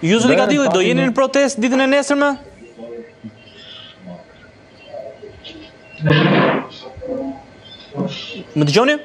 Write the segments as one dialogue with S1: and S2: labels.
S1: Ju zoti Kadilli, do jeni në protest ditën e nesërme? Më dëgjoni?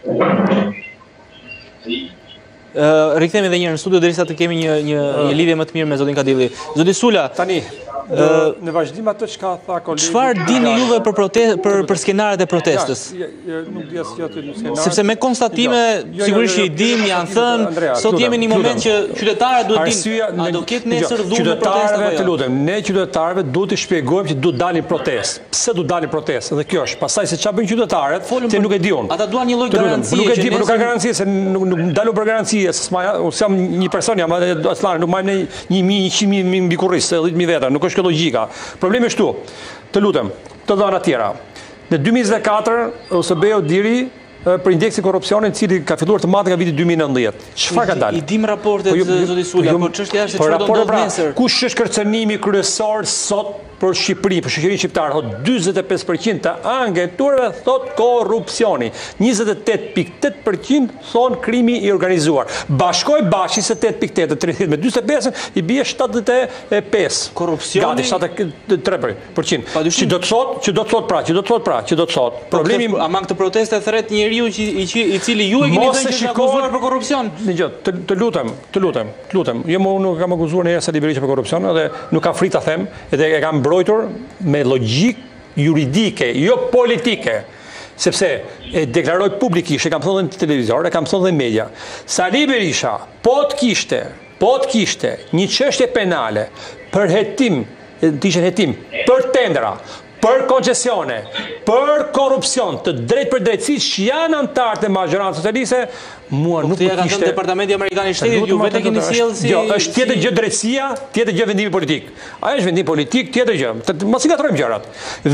S1: Rikthehemi edhe një herë në studio derisa të kemi një lidhje më të mirë me zotin Kadilli. Zoti Sula,
S2: tani në vazhdim atë çka tha kolegu.
S1: Çfarë dini juve për skenaret e protestës?
S2: Nuk di asgjë aty në skenar.
S1: Sepse me konstatime sigurisht që i dim, janë thënë, sot jemi në një moment që qytetarët duhet dinë, a do ketë nesër dhunë protestë apo jo?
S2: Të lutem, ne qytetarëve duhet të shpjegojmë që duhet dalin protestë. Pse duhet dalin protestë? Dhe kjo është. Pastaj se çfarë bëjnë qytetarët, ti nuk e di unë.
S1: Ata duan një lloj garancie.
S2: Nuk e di, nuk ka garancie se nuk dalun për garancie. Unë jam një person, jam Aslani, nuk majmë 100.000 mbi kurris, 10.000 veta, nuk është kjo logjika. Problemi është tu, të lutem, të dhëna tjera. Në 2024, OSB-u diri për indeksin korrupsionit, cili ka filluar të madhe nga viti 2019. Çfarë ka dalë?
S1: I dim raportet, zoti Sula, por çështja është se çfarë do ndodh nesër.
S2: Kush është kërcënimi kryesor sot për Shqipëri, për shoqërinë shqiptare? Thot 45% të anketuarve thot korrupsioni. 28.8% thon krimi i organizuar. Bashkoj bashkë 28.8 30 me 45 i bie 75.
S1: Korrupsioni.
S2: Gati 73%. Që do të thot. Problemi
S1: ama këtë protestë thret njeriu i cili ju e keni dhënë që është akuzuar për korrupsion.
S2: Dgjoj, të lutem. Jo më nuk kam akuzuar në Sali Berisha për korrupsion dhe nuk kam frikë ta them, edhe e kam mbrojtur me logjik juridike, jo politike. Sepse e deklaroj publikisht, e kam thënë në televizor, e kam thënë dhe në media. Sali Berisha, po të kishte një çështje penale për hetim, për tendera, për koncesione, për korrupsion, të drejt për drejtësi që janë antarët e majorancës socialiste, mua nuk do të kishte.
S1: Departamenti Amerikan i Shtetit, ju vetë keni sjellë si.
S2: Jo, është tjetër gjë drejtësia, tjetër gjë vendimi politik. Ai është vendim politik, tjetër gjë. Mos i gatrojmë gjërat.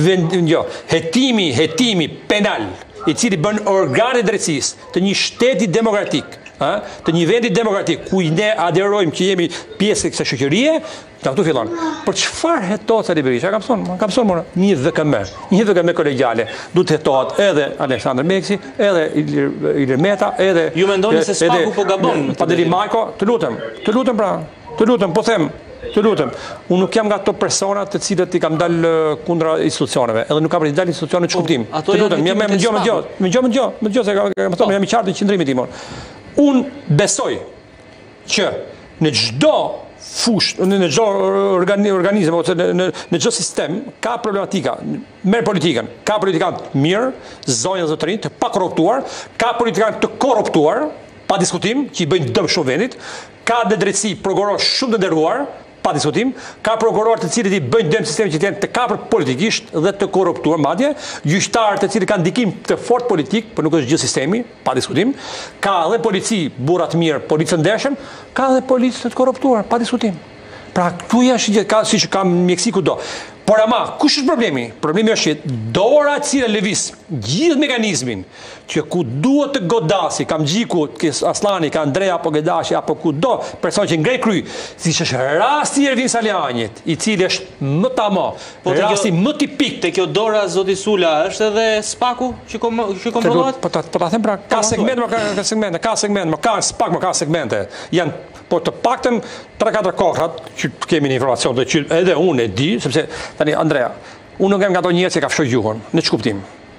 S2: Hetimi penal, i cili bën organe drejtësisë të një shteti demokratik, të një vendi demokratik ku ne aderojmë që jemi pjesë e kësaj shoqërie, këtu fillon. Për çfarë hetohet Sali Berisha? Kam thonë një VKM kolegjiale. Duhet të hetohet edhe Aleksandër Meksi, edhe Ilir Meta, edhe
S1: ju mendoni se Spaku po gabon?
S2: Padeli Majko, të lutem, po them. Të lutem, unë nuk jam nga ato persona të cilët i kam dalë kundra institucioneve, edhe nuk kam për të dalë institucione në çuptim. Të lutem, më dëgjoj se kam thonë jam i qartë në qendrimin tim. Unë besoj që në çdo fushë, në çdo organizëm ose në çdo sistem ka problematika. Merr politikën, ka politikanë mirë, zonja zotërin të pa korruptuar, ka politikanë të korruptuar, pa diskutim, që i bëjnë dëm shumë vendit, ka dhe drejtësi prokuror shumë të nderuar, pa diskutim, ka prokuror të cilët i bëjnë dëm sistemit që janë të kapur politikisht dhe të korruptuar madje, gjyqtarë të cilët kanë ndikim të fortë politik, por nuk është gjithë sistemi, pa diskutim, ka edhe polici burra të mirë, policë të ndershëm, ka edhe policë të korruptuar, pa diskutim. Pra këtu është siç ka mjeksi kudo. Por ama, kush është problemi? Problemi është që dora e cila lëviz gjithë mekanizmin që ku duhet të godasi, kam gjiku Aslani, ka Andrea apo Gedashi, apo kudo person që ngrej kry, siç është rasti i Ervin Salianit, i cili është më tamo, rasti më tipik.
S1: Te kjo dora zoti Sula është edhe Spaku që kontrollohet?
S2: Po ta them pra, ka segmente, ka segmente. Janë po të paktën 3-4 kohrat që kemi një informacion dhe që edhe unë e di, sepse tani Andrea, unë nuk jam nga ato njerëz që ka fshoj gjuhën, në ç'kuptim.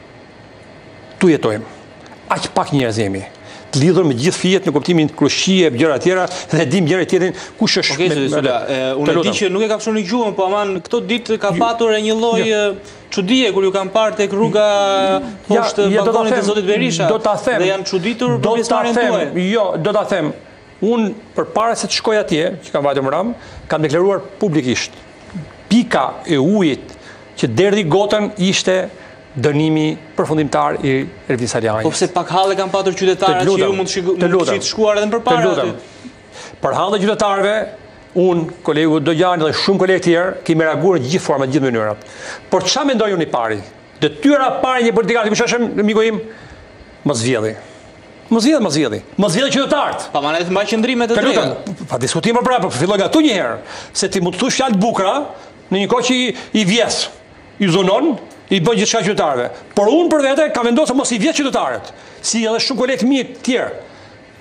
S2: Tu jetojmë. Aq pak njerëz jemi. Të lidhur me gjithë fijet në kuptimin krushie, gjëra të tjera dhe dim njëri tjetrin kush është.
S1: Okej, Sula, unë di që nuk e ka fshon në gjuhën, po aman këto ditë ka patur një lloj çudie kur ju kanë parë tek rruga poshtë balkonit të zotit Berisha. Dhe janë çuditur për pjesëmarrjen tuaj.
S2: Jo, do ta them. Unë, për para se të shkoj atje, që kam vajtë më ram, kam deklaruar publikisht. Pika e ujit që derdhi gotën ishte dënimi përfundimtar i Ervin Salianit.
S1: Po pse pak halle kanë patur qytetarët që ju mund të shkuar edhe më përpara?
S2: Për halle qytetarëve, unë, kolegu Dojani dhe shumë kolegë tjerë, kemi reaguar në gjithë format, gjithë mënyrat. Por çfarë mendoj unë i pari? Detyra pari një politikan, kush është miku im? Mos vjedhi. Mos vjedhi qytetarët.
S1: Pa manet mbaj qëndrimet e drejta.
S2: Pa diskutim për filloj nga tu një herë, se ti mund të thush fjalë bukura në një kohë që i vjes, i zonon, i bën gjithçka qytetarëve. Por unë për vete kam vendosur mos i vjes qytetarët, si edhe shumë kolegë mirë tjerë.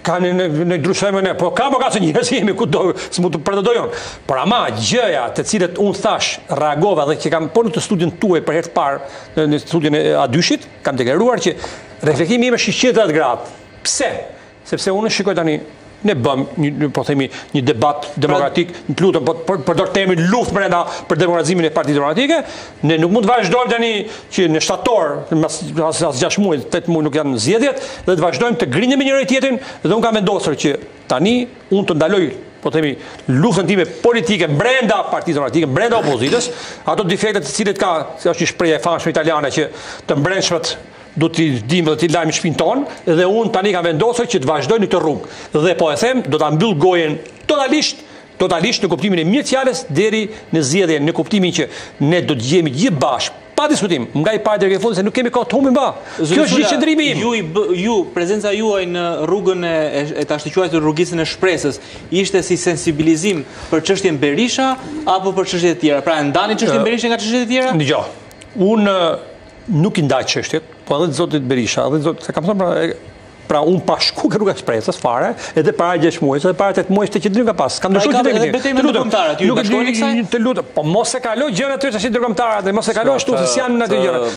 S2: Ka në ndryshojme ne, po ka se njërës jemi ku do, së mu të pretendojnë. Por ama gjëja të cilët unë thash, reagova dhe që kam po në të studion tuaj për herë të parë, në studion e A2-shit, kam deklaruar që reflektimi ime është 180 gradë. Pse? Sepse unë shikoj tani, ne bëm një debat demokratik, në të lutëm, përdor termin luft brenda për demokratizimin e Partisë Demokratike, ne nuk mund të vazhdojmë tani që në shtator, as 6 muaj, 8 muaj nuk janë zgjedhjet, dhe të vazhdojmë të grindemi me njëri tjetrin, dhe unë kam vendosur që tani unë të ndaloj luftën time politike brenda Partisë Demokratike, brenda opozitës, ato defektet të cilët ka, se është një shprehje e famshme italiane që të mbrëmshmet do t'i dim dhe t'i lajmë shpinë tonë, dhe unë tani kam vendosur që të vazhdoj në të rrugë. Dhe po e them, do t'a mbyll gojen totalisht në kuptimin e mirë fjalës deri në zgjedhje, në kuptimin që ne do të jemi gjithë bashkë, pa diskutim, nga i parë deri në fund se nuk kemi kohë të humbim ba. Kjo është një qëndrimi im.
S1: Ju, prezenca juaj në rrugën e ta shtiquajt të rrugisën e shpresës, ishte si sensibilizim për çështjen Berisha apo për çështje të tjera? Pra ndani çështjen Berisha nga çështjet e tjera?
S2: Dgjoj, unë nuk i ndaj çështjet, po edhe të zotit Berisha, edhe të zotit, se kam thënë pra unë pa shku ke rruga shpresës fare, edhe para 6 muajsh, edhe para 8 muajsh të që drim ka pas. Kam ndryshuar
S1: të lutem,
S2: po mos e kaloj gjërat të tash ndërkombëtare, mos e kaloj ashtu se janë ato gjëra.